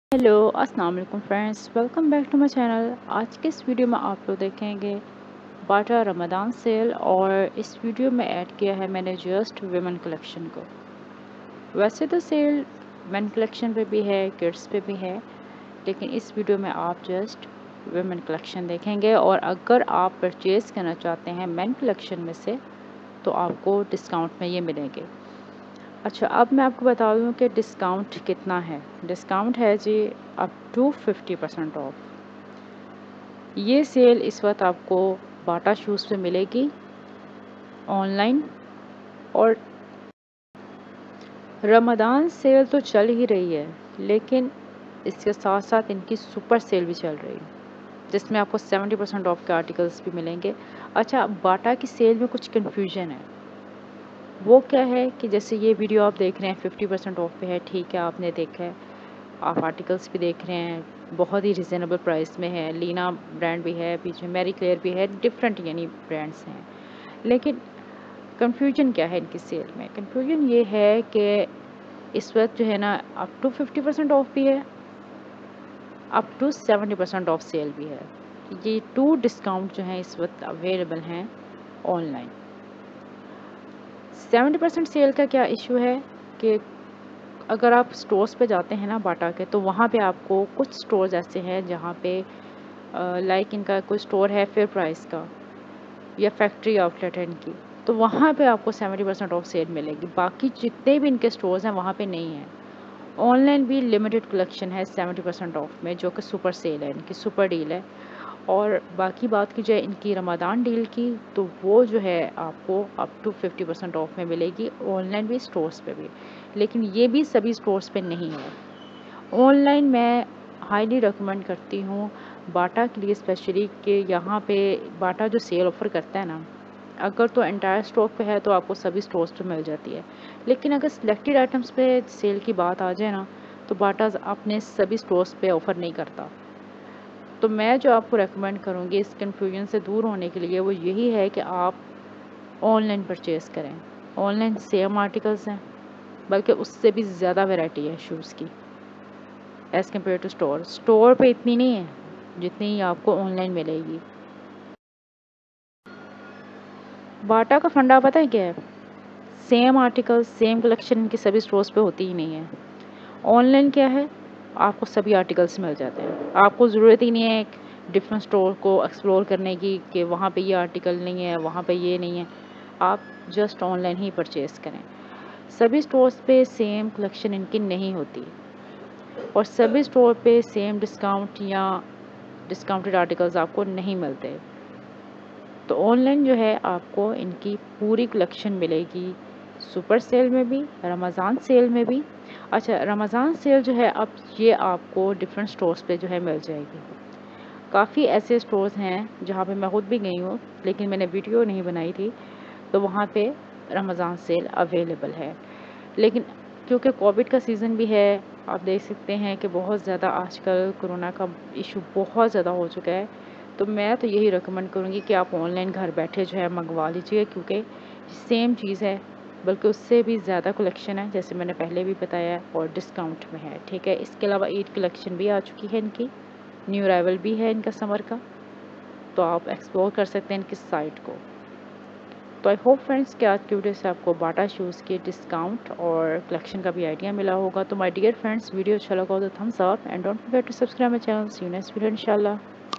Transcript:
Hello अस्सलाम वालेकुम friends, welcome back to my channel. आज के इस वीडियो में आप लोग देखेंगे बाटा रमज़ान सेल, और इस वीडियो में ऐड किया है मैंने जस्ट विमेन कलेक्शन को। वैसे तो सेल मेन कलेक्शन पे भी है, किड्स पे भी है, लेकिन इस वीडियो में आप जस्ट विमेन कलेक्शन देखेंगे। और अगर आप परचेज़ करना चाहते हैं मेन कलेक्शन में से तो आपको डिस्काउंट में ये मिलेंगे। अच्छा, अब मैं आपको बता दूं कि डिस्काउंट कितना है। डिस्काउंट है जी अप टू 50% ऑफ। ये सेल इस वक्त आपको बाटा शूज़ पे मिलेगी ऑनलाइन। और रमज़ान सेल तो चल ही रही है, लेकिन इसके साथ साथ इनकी सुपर सेल भी चल रही है, जिसमें आपको 70% ऑफ के आर्टिकल्स भी मिलेंगे। अच्छा, बाटा की सेल में कुछ कन्फ्यूजन है। वो क्या है कि जैसे ये वीडियो आप देख रहे हैं 50% ऑफ पे है, ठीक है, आपने देखा है, आप आर्टिकल्स भी देख रहे हैं, बहुत ही रिजनेबल प्राइस में है। लीना ब्रांड भी है, पीछे मैरी क्लेयर भी है, डिफरेंट यानी ब्रांड्स हैं। लेकिन कंफ्यूजन क्या है इनकी सेल में? कंफ्यूजन ये है कि इस वक्त जो है ना, अप टू 50% ऑफ भी है, अप टू 70% ऑफ सेल भी है। ये टू डिस्काउंट जो हैं इस वक्त अवेलेबल हैं ऑनलाइन। 70% सेल का क्या इशू है कि अगर आप स्टोर्स पे जाते हैं ना बाटा के, तो वहाँ पे आपको कुछ स्टोर्स ऐसे हैं जहाँ पे लाइक इनका कोई स्टोर है फेयर प्राइस का या फैक्ट्री आउटलेट है इनकी, तो वहाँ पे आपको 70% ऑफ सेल मिलेगी। बाकी जितने भी इनके स्टोर्स हैं वहाँ पे नहीं है। ऑनलाइन भी लिमिटेड कलेक्शन है 70% ऑफ में, जो कि सुपर सेल है, इनकी सुपर डील है। और बाकी बात की जाए इनकी रमज़ान डील की, तो वो जो है आपको अप टू 50% ऑफ में मिलेगी ऑनलाइन भी, स्टोर्स पे भी। लेकिन ये भी सभी स्टोर्स पे नहीं है। ऑनलाइन मैं हाईली रिकमेंड करती हूँ बाटा के लिए स्पेशली, कि यहाँ पे बाटा जो सेल ऑफ़र करता है ना, अगर तो एंटायर स्टॉक पे है तो आपको सभी स्टोर्स पे मिल जाती है। लेकिन अगर सिलेक्टेड आइटम्स पे सेल की बात आ जाए ना, तो बाटा अपने सभी स्टोर्स पे ऑफ़र नहीं करता। तो मैं जो आपको रेकमेंड करूँगी इस कन्फ्यूजन से दूर होने के लिए, वो यही है कि आप ऑनलाइन परचेज़ करें। ऑनलाइन सेम आर्टिकल्स हैं, बल्कि उससे भी ज़्यादा वैरायटी है शूज़ की as compare to store. Store पे इतनी नहीं है जितनी आपको ऑनलाइन मिलेगी। बाटा का फंडा पता है क्या है? सेम आर्टिकल सेम कलेक्शन इनके सभी स्टोर्स पे होती ही नहीं है। ऑनलाइन क्या है, आपको सभी आर्टिकल्स मिल जाते हैं। आपको ज़रूरत ही नहीं है एक डिफरेंट स्टोर को एक्सप्लोर करने की कि वहाँ पे ये आर्टिकल नहीं है, वहाँ पे ये नहीं है। आप जस्ट ऑनलाइन ही परचेज़ करें। सभी स्टोर्स पे सेम कलेक्शन इनकी नहीं होती, और सभी स्टोर पे सेम डिस्काउंट या डिस्काउंटेड आर्टिकल्स आपको नहीं मिलते। तो ऑनलाइन जो है आपको इनकी पूरी कलेक्शन मिलेगी, सुपर सेल में भी, रमज़ान सेल में भी। अच्छा, रमज़ान सेल जो है अब ये आपको डिफरेंट स्टोर्स पे जो है मिल जाएगी। काफ़ी ऐसे स्टोर्स हैं जहाँ पे मैं खुद भी गई हूँ, लेकिन मैंने वीडियो नहीं बनाई थी, तो वहाँ पे रमज़ान सेल अवेलेबल है। लेकिन क्योंकि कोविड का सीज़न भी है, आप देख सकते हैं कि बहुत ज़्यादा आजकल कोरोना का इशू बहुत ज़्यादा हो चुका है। तो मैं तो यही रिकमेंड करूँगी कि आप ऑनलाइन घर बैठे जो है मंगवा लीजिए, क्योंकि सेम चीज़ है, बल्कि उससे भी ज़्यादा कलेक्शन है, जैसे मैंने पहले भी बताया, और डिस्काउंट में है। ठीक है, इसके अलावा ईद कलेक्शन भी आ चुकी है इनकी, न्यू अराइवल भी है इनका समर का, तो आप एक्सप्लोर कर सकते हैं इनकी साइट को। तो आई होप फ्रेंड्स कि आज की वीडियो से आपको बाटा शूज़ के डिस्काउंट और कलेक्शन का भी आइडिया मिला होगा। तो माय डियर फ्रेंड्स, वीडियो अच्छा लगा हो तो thumbs up, and don't forget to subscribe my channel. See you next video इंशाल्लाह।